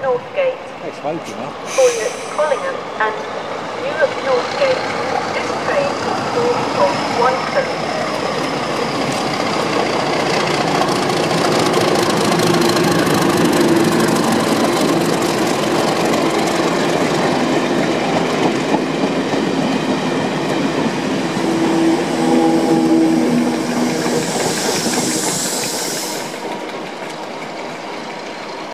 Northgate. Let's hope, you know. Calling at Collingham and Newark Northgate. This train is formed of one coach